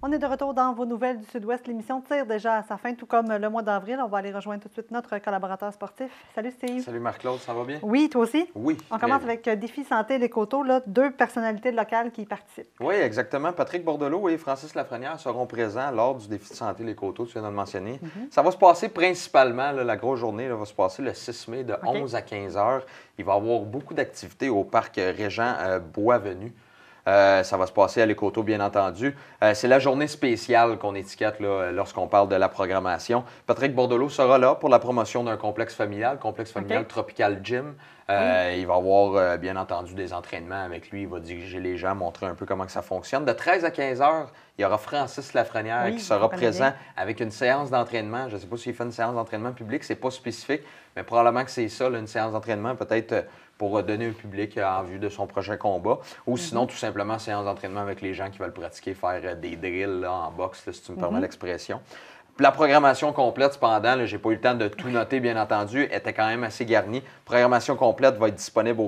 On est de retour dans vos nouvelles du Sud-Ouest. L'émission tire déjà à sa fin, tout comme le mois d'avril. On va aller rejoindre tout de suite notre collaborateur sportif. Salut Steve. Salut Marc-Claude, ça va bien? Oui, toi aussi? Oui. On commence avec Défi Santé Les Coteaux, là, deux personnalités locales qui y participent. Oui, exactement. Patrick Bordelot et Francis Lafrenière seront présents lors du Défi de Santé Les Coteaux, tu viens de le mentionner. Ça va se passer principalement, là, la grosse journée va se passer le 6 mai de 11 à 15 heures. Il va y avoir beaucoup d'activités au parc Régent Boisvenu. Ça va se passer à Les Coteaux, bien entendu. C'est la journée spéciale qu'on étiquette là, lorsqu'on parle de la programmation. Patrick Bordelot sera là pour la promotion d'un complexe familial Tropical Gym. Il va avoir, bien entendu, des entraînements avec lui. Il va diriger les gens, montrer un peu comment que ça fonctionne. De 13 à 15 heures, il y aura Francis Lafrenière qui sera présent avec une séance d'entraînement. Je ne sais pas s'il fait une séance d'entraînement public, c'est pas spécifique, mais probablement que c'est ça, là, une séance d'entraînement, peut-être pour donner au public en vue de son prochain combat. Ou sinon, tout simplement, séance d'entraînement avec les gens qui veulent pratiquer, faire des drills là, en boxe, là, si tu me permets l'expression. La programmation complète, cependant, je n'ai pas eu le temps de tout noter, bien entendu, était quand même assez garnie. Programmation complète va être disponible au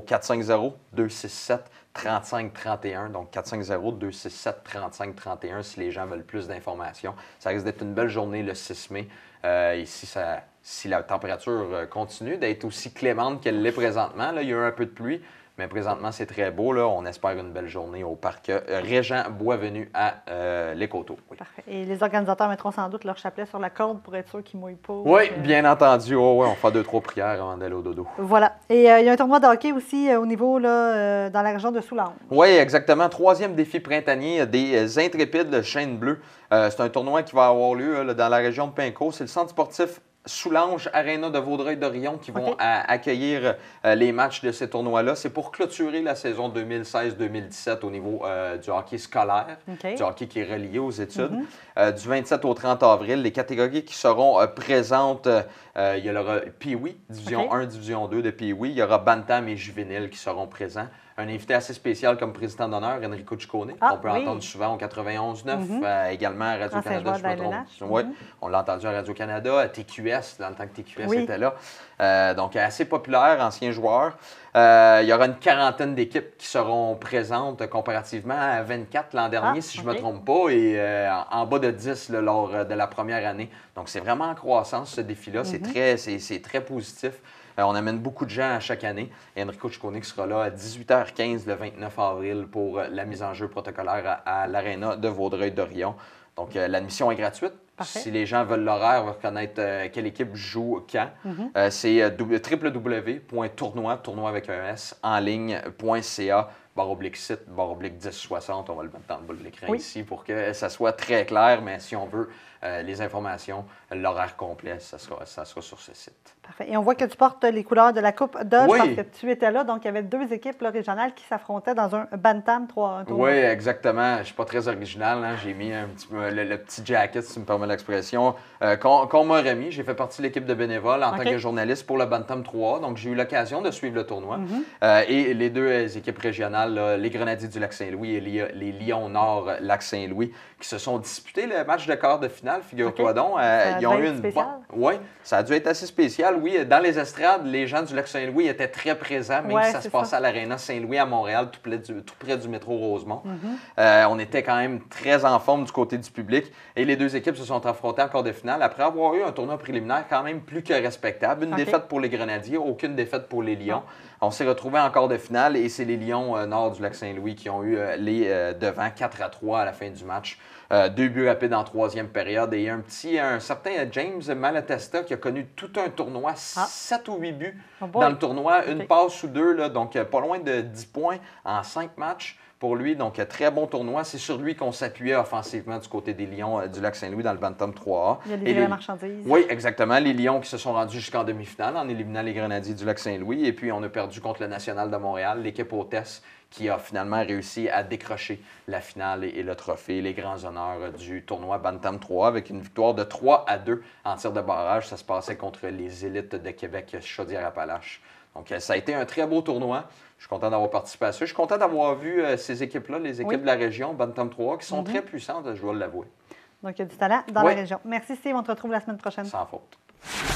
450-267-3531. Donc, 450-267-3531 si les gens veulent plus d'informations. Ça risque d'être une belle journée le 6 mai. Si la température continue d'être aussi clémente qu'elle l'est présentement, là, il y a eu un peu de pluie. Mais présentement, c'est très beau. Là. On espère une belle journée au parc Régent Boisvenu à Les Coteaux. Oui. Parfait. Et les organisateurs mettront sans doute leur chapelet sur la corde pour être sûr qu'ils ne mouillent pas. Oui, bien entendu. Oh, ouais, on fait 2-3 prières avant d'aller au dodo. Voilà. Et il y a un tournoi de hockey aussi au niveau là, dans la région de Soulanges. Oui, exactement. 3e défi printanier des Intrépides Chêne Bleue. C'est un tournoi qui va avoir lieu là, dans la région de Pinco. C'est le centre sportif Soulanges Aréna de Vaudreuil-Dorion qui vont accueillir les matchs de ces tournois-là. C'est pour clôturer la saison 2016-2017 au niveau du hockey scolaire, du hockey qui est relié aux études. Du 27 au 30 avril, les catégories qui seront présentes, il y aura Pee-Wee, Division 1, Division 2 de Pee-Wee. Il y aura Bantam et Juvénile qui seront présents. Un invité assez spécial comme président d'honneur, Enrico Ciccone, qu'on peut entendre souvent au 91.9, également à Radio-Canada, je me trompe. Oui, on l'a entendu à Radio-Canada, à TQS, dans le temps que TQS était là. Donc, assez populaire, ancien joueur. Il y aura une quarantaine d'équipes qui seront présentes comparativement à 24 l'an dernier, si je ne me trompe pas, et en bas de 10 là, lors de la première année. Donc, c'est vraiment en croissance, ce défi-là. C'est très positif. On amène beaucoup de gens à chaque année. Et Enrico Ciccone qui sera là à 18h15 le 29 avril pour la mise en jeu protocolaire à l'Aréna de Vaudreuil-Dorion. Donc, l'admission est gratuite. Parfait. Si les gens veulent l'horaire, veulent connaître quelle équipe joue quand, c'est www.tournoi avec un S, en ligne.ca, /site, /1060. On va le mettre dans le bas de l'écran ici pour que ça soit très clair. Mais si on veut les informations, l'horaire complet, ça sera sur ce site. Parfait. Et on voit que tu portes les couleurs de la Coupe Dodge parce que tu étais là. Donc, il y avait deux équipes là, régionales qui s'affrontaient dans un Bantam 3. Oui, exactement. Je ne suis pas très original. Hein. J'ai mis un petit, le petit jacket, si tu me permets l'expression, qu'on m'a remis. J'ai fait partie de l'équipe de bénévoles en tant que journaliste pour le Bantam 3. Donc, j'ai eu l'occasion de suivre le tournoi. Et les deux équipes régionales, là, les Grenadiers du Lac-Saint-Louis et les Lions Nord Lac-Saint-Louis, qui se sont disputés le match de quart de finale, figure-toi donc. Ils ont eu une Oui, ça a dû être assez spécial. Oui, dans les estrades, les gens du Lac-Saint-Louis étaient très présents, même si ça se passait à l'Aréna Saint-Louis à Montréal, tout près du métro Rosemont. On était quand même très en forme du côté du public. Et les deux équipes se sont affrontées en quart de finale après avoir eu un tournoi préliminaire quand même plus que respectable. Une défaite pour les Grenadiers, aucune défaite pour les Lions. On s'est retrouvés en quart de finale et c'est les Lions Nord du Lac-Saint-Louis qui ont eu les devants 4-3 à la fin du match. 2 buts rapides en troisième période et un certain James Malatesta qui a connu tout un tournoi, 7 ou 8 buts dans le tournoi, une passe ou deux, là, donc pas loin de 10 points en 5 matchs pour lui. Donc, très bon tournoi. C'est sur lui qu'on s'appuyait offensivement du côté des Lions du Lac-Saint-Louis dans le Bantam 3A. Il y a livré la marchandise. Oui, exactement. Les Lions qui se sont rendus jusqu'en demi-finale en éliminant les Grenadiers du Lac-Saint-Louis. Et puis, on a perdu contre le National de Montréal, l'équipe hôtesse qui a finalement réussi à décrocher la finale et le trophée, les grands honneurs du tournoi Bantam 3 avec une victoire de 3-2 en tir de barrage. Ça se passait contre les élites de Québec, Chaudière-Appalaches. Donc, ça a été un très beau tournoi. Je suis content d'avoir participé à ça. Je suis content d'avoir vu ces équipes-là, les équipes de la région, Bantam 3, qui sont très puissantes, je dois l'avouer. Donc, il y a du talent dans la région. Merci, Steve. On te retrouve la semaine prochaine. Sans faute.